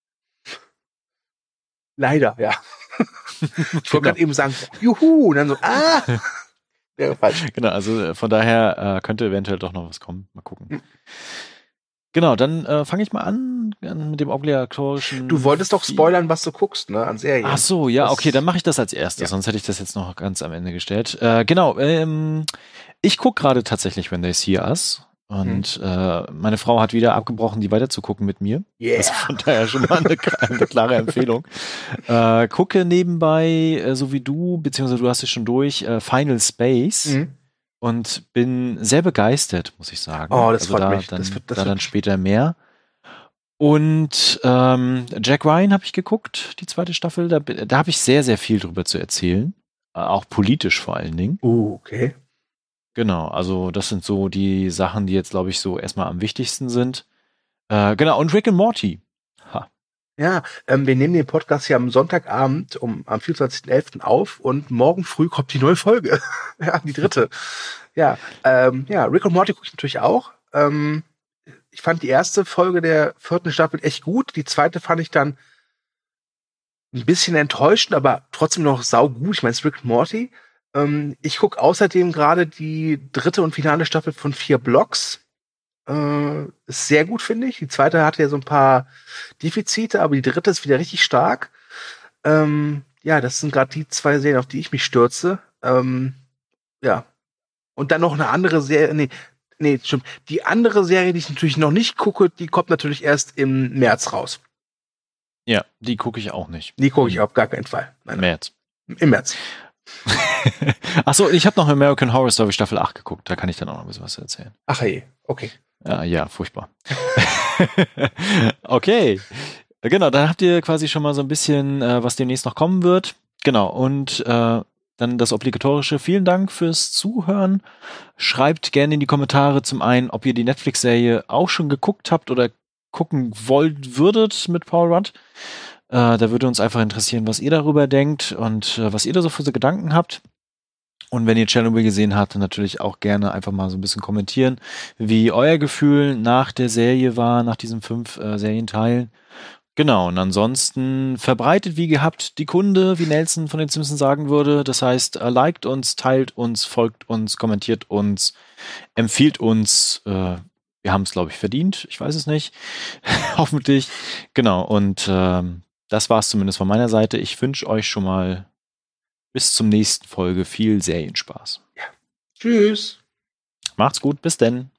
Leider, ja. Ich wollte gerade eben sagen, juhu, und dann so, wäre falsch. Genau, also von daher könnte eventuell doch noch was kommen. Mal gucken. Genau, dann fange ich mal an mit dem obligatorischen. Du wolltest doch spoilern, was du guckst, ne, an Serien. Ach so, ja, okay, dann mache ich das als erstes, ja. Sonst hätte ich das jetzt noch ganz am Ende gestellt. Genau, ich gucke gerade tatsächlich When They See Us und meine Frau hat wieder abgebrochen, die weiterzugucken mit mir. Yeah. Also von daher schon mal eine klare Empfehlung. Gucke nebenbei, so wie du, beziehungsweise du hast es schon durch, Final Space. Und bin sehr begeistert, muss ich sagen. Oh, das freut mich. Dann später mehr. Und Jack Ryan habe ich geguckt, die zweite Staffel. Da habe ich sehr, sehr viel drüber zu erzählen. Auch politisch vor allen Dingen. Okay. Genau, also das sind so die Sachen, die jetzt, glaube ich, so erstmal am wichtigsten sind. Genau, und Rick and Morty. Ha. Ja, wir nehmen den Podcast hier am Sonntagabend am 24.11. auf und morgen früh kommt die neue Folge. Ja, die 3. Ja, Rick and Morty gucke ich natürlich auch. Ich fand die erste Folge der 4. Staffel echt gut. Die zweite fand ich dann ein bisschen enttäuschend, aber trotzdem noch saugut. Ich meine, es ist Rick and Morty. Ich gucke außerdem gerade die 3. und finale Staffel von 4 Blocks. Ist sehr gut, finde ich. Die zweite hatte ja so ein paar Defizite, aber die 3. ist wieder richtig stark. Ja, das sind gerade die 2 Serien, auf die ich mich stürze. Ja. Und dann noch eine andere Serie. Nee, stimmt. Die andere Serie, die ich natürlich noch nicht gucke, die kommt natürlich erst im März raus. Ja, die gucke ich auch nicht. Die gucke ich auf gar keinen Fall. Nein. März. Im März. Achso, ich habe noch American Horror Story Staffel 8 geguckt. Da kann ich dann auch noch ein bisschen was erzählen. Ach je, okay. Ja, furchtbar. Okay. Genau, dann habt ihr quasi schon mal so ein bisschen, was demnächst noch kommen wird. Genau, und dann das Obligatorische. Vielen Dank fürs Zuhören. Schreibt gerne in die Kommentare zum einen, ob ihr die Netflix-Serie auch schon geguckt habt oder gucken würdet mit Paul Rudd. Da würde uns einfach interessieren, was ihr darüber denkt und was ihr da so für so Gedanken habt. Und wenn ihr Chernobyl gesehen habt, dann natürlich auch gerne einfach mal so ein bisschen kommentieren, wie euer Gefühl nach der Serie war, nach diesen 5 Serienteilen. Genau, und ansonsten verbreitet wie gehabt die Kunde, wie Nelson von den Simpsons sagen würde. Das heißt, liked uns, teilt uns, folgt uns, kommentiert uns, empfiehlt uns. Wir haben es, glaube ich, verdient. Ich weiß es nicht. Hoffentlich. Genau, und das war es zumindest von meiner Seite. Ich wünsche euch schon mal bis zum nächsten Folge viel Serienspaß. Ja. Tschüss. Macht's gut, bis denn.